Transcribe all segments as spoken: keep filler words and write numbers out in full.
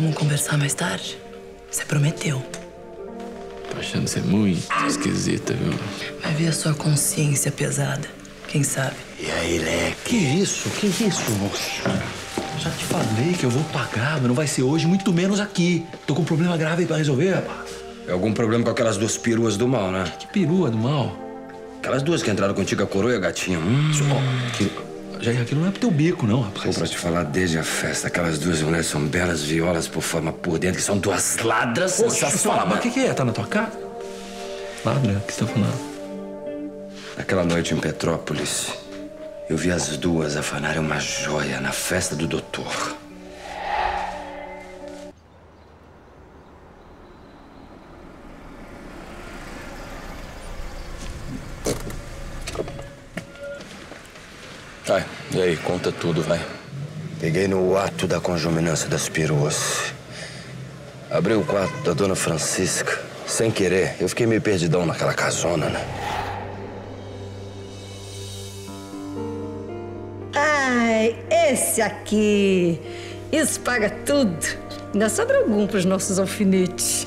Vamos conversar mais tarde? Você prometeu. Tô achando você muito esquisita, viu? Vai ver a sua consciência pesada. Quem sabe? E aí, Leque? Que isso? Que isso, moço? Já te falei que eu vou pagar, mas não vai ser hoje, muito menos aqui. Tô com um problema grave aí pra resolver, rapaz. É algum problema com aquelas duas peruas do mal, né? Que perua do mal? Aquelas duas que entraram contigo, a coroa e a gatinha. Hum. Oh, que... Jair, aquilo não é pro teu bico, não, rapaz. Só pra te falar desde a festa, aquelas duas mulheres são belas violas por fora, por dentro, que são duas ladras. Poxa, fala, mas o que, que é? Tá na tua cara? Ladra? O que você tá falando? Naquela noite em Petrópolis, eu vi as duas afanarem uma joia na festa do doutor. Vai, e aí, conta tudo, vai. Peguei no ato da conjuminância das peruas. Abri o quarto da dona Francisca, sem querer. Eu fiquei meio perdidão naquela casona, né? Ai, esse aqui. Isso paga tudo. Ainda sobra algum pros nossos alfinetes.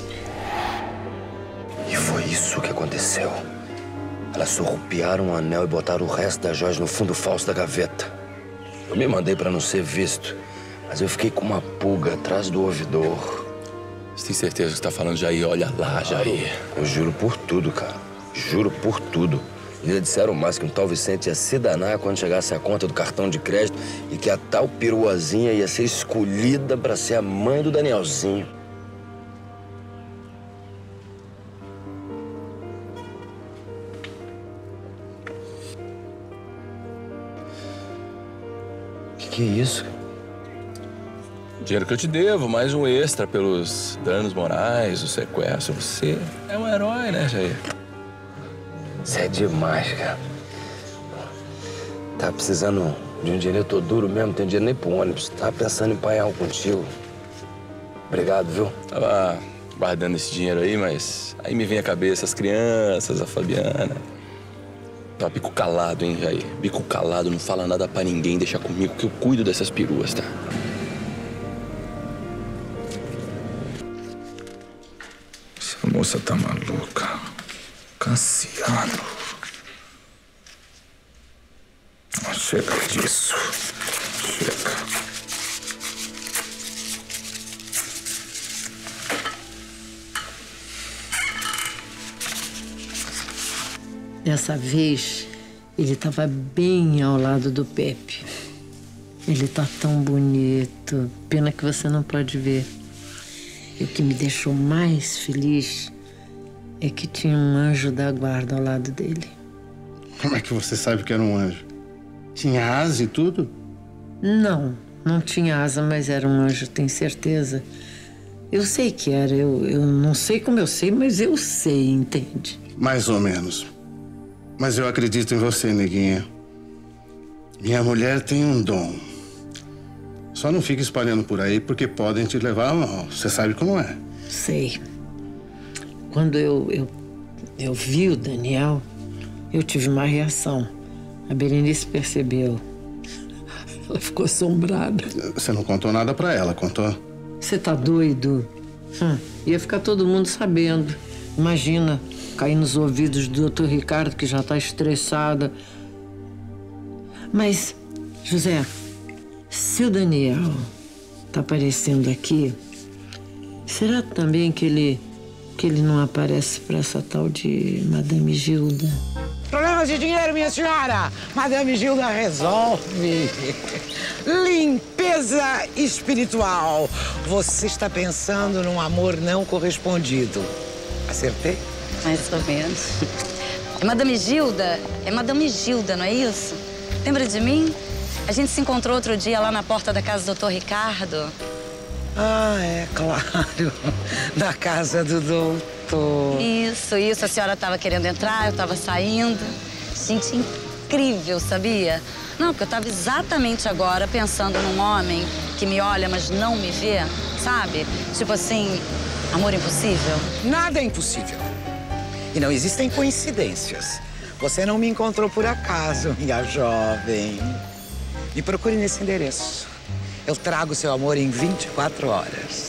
E foi isso que aconteceu. Elas surrupiaram o anel e botaram o resto das joias no fundo falso da gaveta. Eu me mandei pra não ser visto, mas eu fiquei com uma pulga atrás do ouvidor. Você tem certeza que você tá falando, Jair? Olha lá, Jair. Eu juro por tudo, cara. Juro por tudo. Eles disseram mais que um tal Vicente ia se danar quando chegasse a conta do cartão de crédito e que a tal peruazinha ia ser escolhida pra ser a mãe do Danielzinho. Que que é isso? Dinheiro que eu te devo, mais um extra pelos danos morais, o sequestro. Você é um herói, né, Jair? Isso é demais, cara. Tá precisando de um dinheiro, eu tô duro mesmo, não tenho dinheiro nem pro ônibus. Tava pensando em pagar um contigo. Obrigado, viu? Tava guardando esse dinheiro aí, mas aí me vem à cabeça as crianças, a Fabiana. Tá, bico calado, hein, Jair? Bico calado, não fala nada pra ninguém, deixa comigo que eu cuido dessas peruas, tá? Essa moça tá maluca. Cassiano. Chega disso. Chega. Dessa vez, ele estava bem ao lado do Pepe. Ele tá tão bonito. Pena que você não pode ver. E o que me deixou mais feliz é que tinha um anjo da guarda ao lado dele. Como é que você sabe que era um anjo? Tinha asa e tudo? Não, não tinha asa, mas era um anjo, tenho certeza. Eu sei que era, eu, eu não sei como eu sei, mas eu sei, entende? Mais ou menos. Mas eu acredito em você, neguinha. Minha mulher tem um dom. Só não fica espalhando por aí porque podem te levar a mal. Você sabe como é. Sei. Quando eu, eu, eu vi o Daniel, eu tive uma reação. A Berenice percebeu. Ela ficou assombrada. Você não contou nada pra ela, contou? Você tá doido? Hum, ia ficar todo mundo sabendo. Imagina, cair nos ouvidos do doutor Ricardo, que já tá estressada. Mas, José, se o Daniel tá aparecendo aqui, será também que ele, que ele não aparece pra essa tal de Madame Gilda? Problemas de dinheiro, minha senhora! Madame Gilda resolve. Limpeza espiritual. Você está pensando num amor não correspondido. Acertei? Mais ou menos. É Madame Gilda, é Madame Gilda, não é isso? Lembra de mim? A gente se encontrou outro dia lá na porta da casa do doutor Ricardo. Ah, é claro. Da casa do doutor. Isso, isso. A senhora estava querendo entrar, eu estava saindo. Gente, incrível, sabia? Não, porque eu estava exatamente agora pensando num homem que me olha, mas não me vê, sabe? Tipo assim, amor impossível. Nada é impossível. E não existem coincidências. Você não me encontrou por acaso, minha jovem. Me procure nesse endereço. Eu trago seu amor em vinte e quatro horas.